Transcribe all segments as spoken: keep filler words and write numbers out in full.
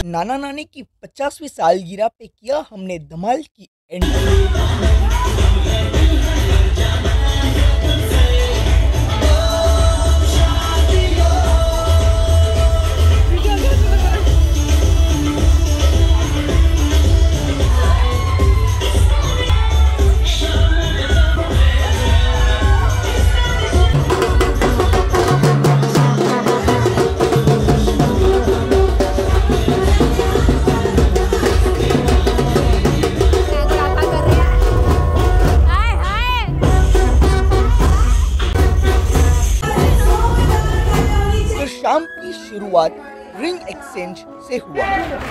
नाना नानी की पचासवीं सालगिरह पे किया हमने धमाल की एंट्री। शाम की शुरुआत रिंग एक्सचेंज से हुआ।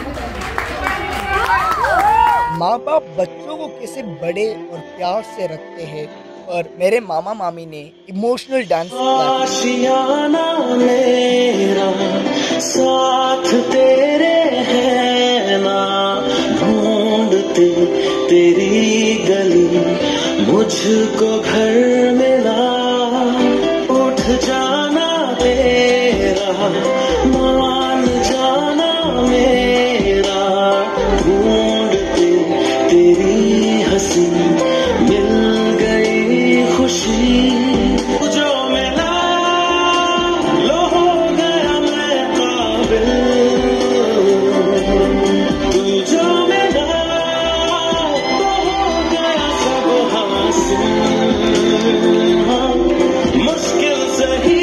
माँ बाप बच्चों को कैसे बड़े और प्यार से रखते हैं, पर मेरे मामा मामी ने इमोशनल डांस आशियाना मेरा साथ तेरे है ना, ढूंढते तेरी गली मुझको घर मिला, उठ जाना तेरा मान जाना मेरा, ढूंढते तेरी हंसी मिल गई खुशी, जो मिला लो हो गया मैं काबिल, तू जो मिला तो हो गया सब हासिल, मुश्किल सही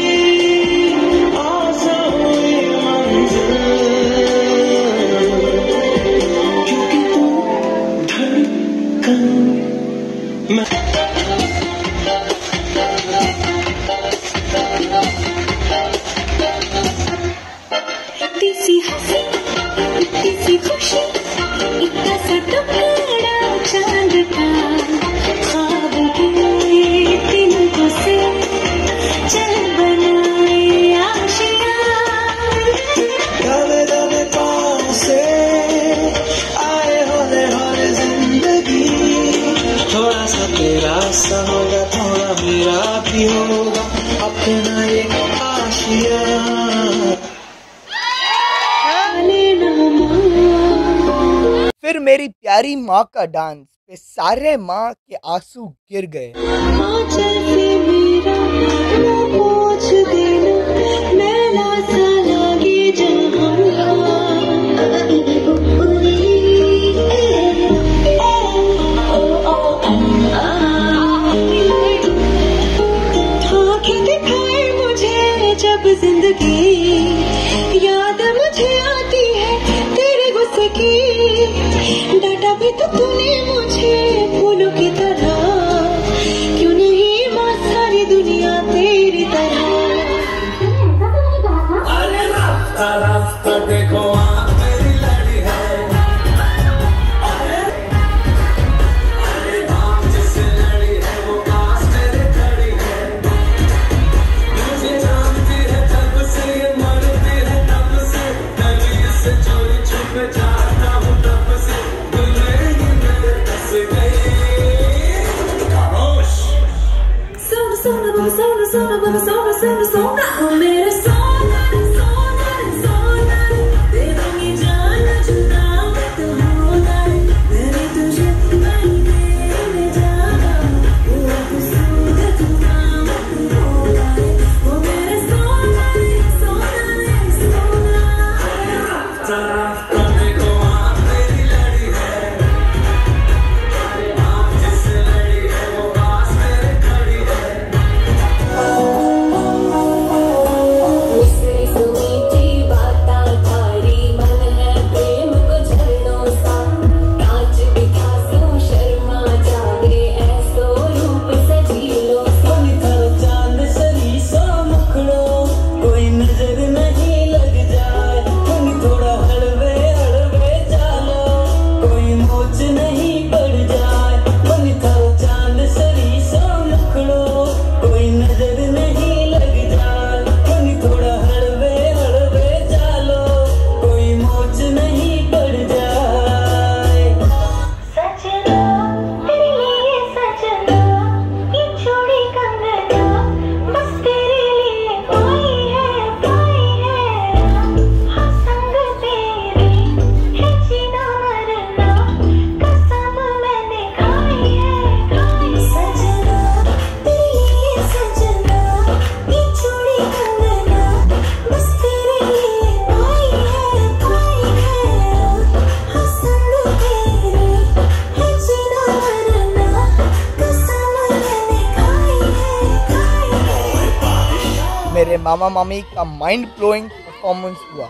सी हंसी इतनी सी खुशी, इतना सा टुकड़ा चांद का, ख्वाब के तिनकों से चल बनाए आशियां, दबे दबे पाँव से आए हौले हौले जिंदगी, थोड़ा सा तेरा सा होगा थोड़ा मेरा भी होगा, अपना ये आशियां। फिर मेरी प्यारी माँ का डांस पे सारे माँ के आंसू गिर गए। मुझे जब जिंदगी याद मुझे आती है तेरे गुस्से की, डांटा भी तो तूने मुझे फूलों की तरह, क्यों नहीं माँ सारी दुनिया तेरी तरह। अरे रास्ता रास्ता देखो मेरी लड़ी है, अरे अरे नाम जिससे लड़ी है वो पास मेरे खड़ी है, मुझे जानती है जब से ये मरती है तब से, कभी इससे चोरी छुप जाता हूँ तब से, सोना सोना सोना सोना सोना सोना सोना मेरे सोना सोना सोना, दे दूंगी जान जुदा मत होना, मैंने तुझे नहीं देने जाना, वो खूबसूरत मत होना, वो मेरे सोना सोना सोना। मामा मामी का माइंड ब्लोइंग परफॉर्मेंस हुआ।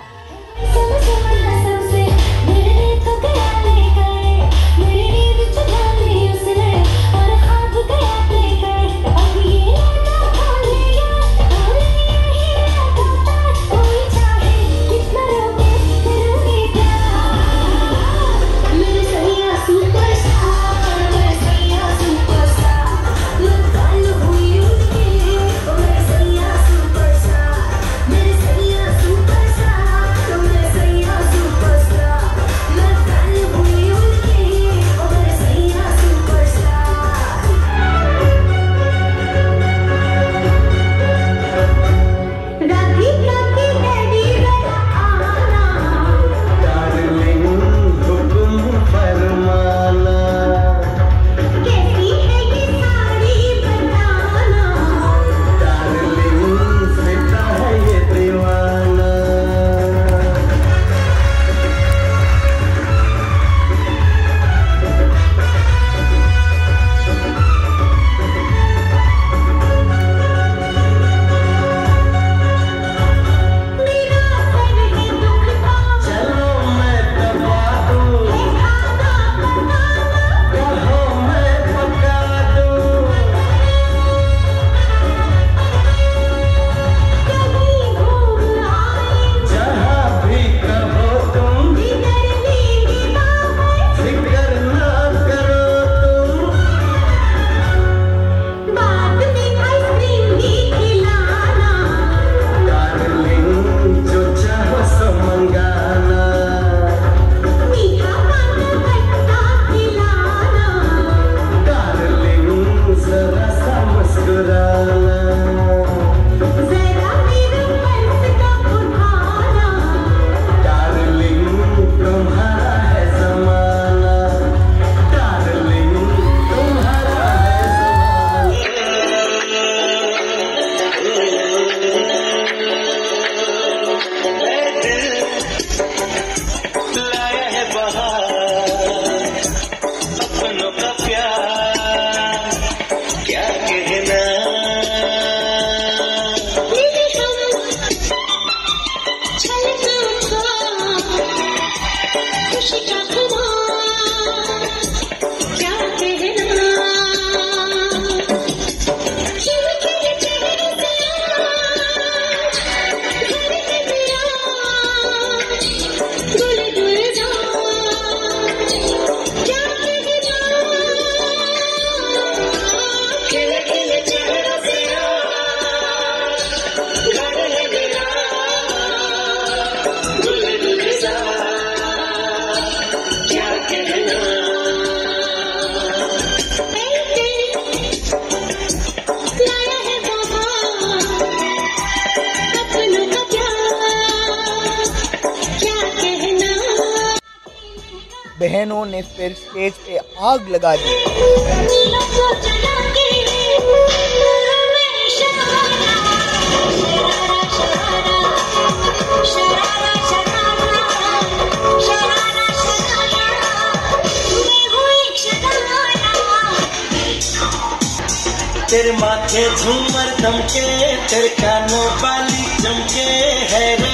बहनों ने फिर स्टेज पे आग लगा दी। तेरे माथे झूमर दमके, तेरे कानों वाली चमके है रे,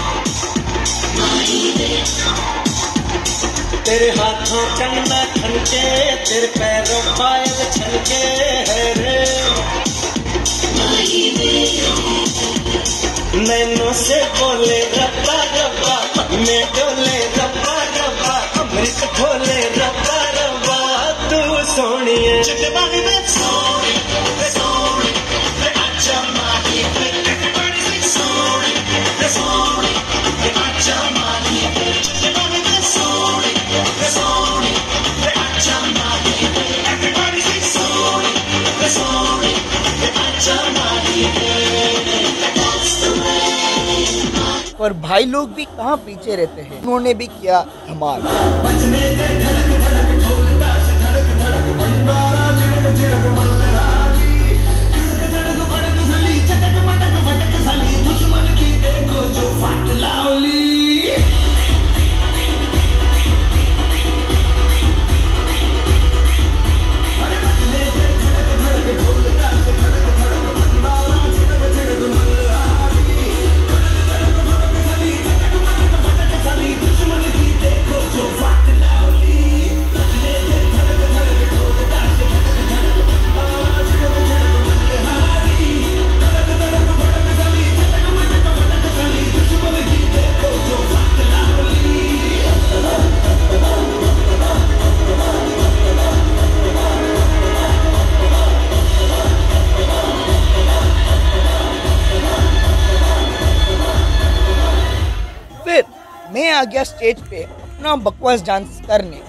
तेरे हाथों कंगना खनके, तेरे पैरों पायल छनके है रे, नैनों से बोले रब्बा रब्बा, मैं डोले रब्बा रब्बा, अमृत खोले रब्बा रब्बा, तू सोनिए और भाई लोग भी कहाँ पीछे रहते हैं, उन्होंने भी किया धमाल। आ गया स्टेज पे अपना बकवास डांस करने।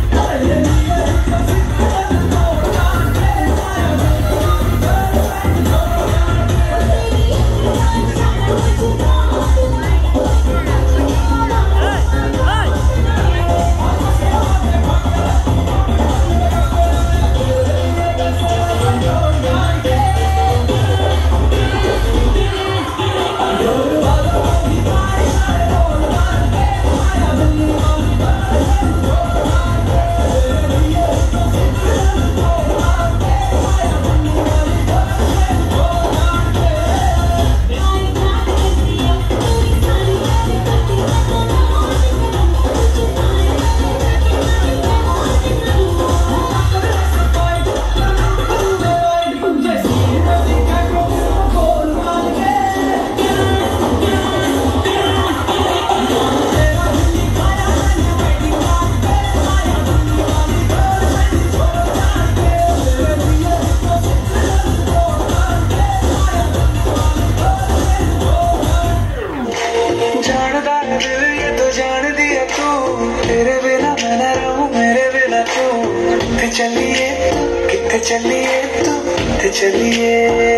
चलिए कितने चलिए तू कितने चलिए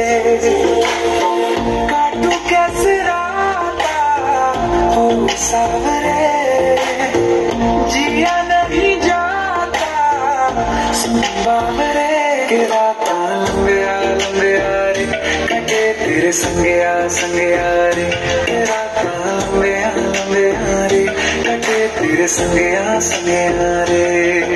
काटू कैसे राता ओ सावरे जिया नहीं जाता बावरे के राता लंबे आ लंबे आ रे कटे तेरे संगे आ संगे आ रे के राता लंबे आ लंबे आ रे कटे तेरे संगे आ संगे आ रे।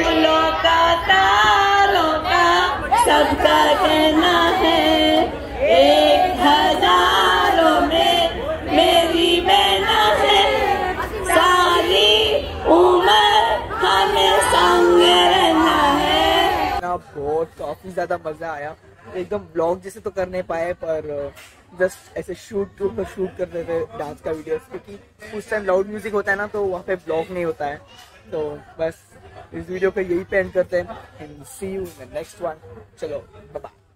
सबका कहना है एक हजारों में मेरी बहना है सारी उम्र हमें संग रहना है। बहुत काफी ज्यादा मजा आया। एकदम ब्लॉग जैसे तो कर नहीं पाए पर जस्ट ऐसे शूट पर शूट कर रहे थे डांस का वीडियो, क्योंकि उस टाइम लाउड म्यूजिक होता है ना तो वहाँ पे ब्लॉग नहीं होता है। तो बस इस वीडियो पे यही पे एंड करते हैं। See you in the next one. चलो बाय बाय।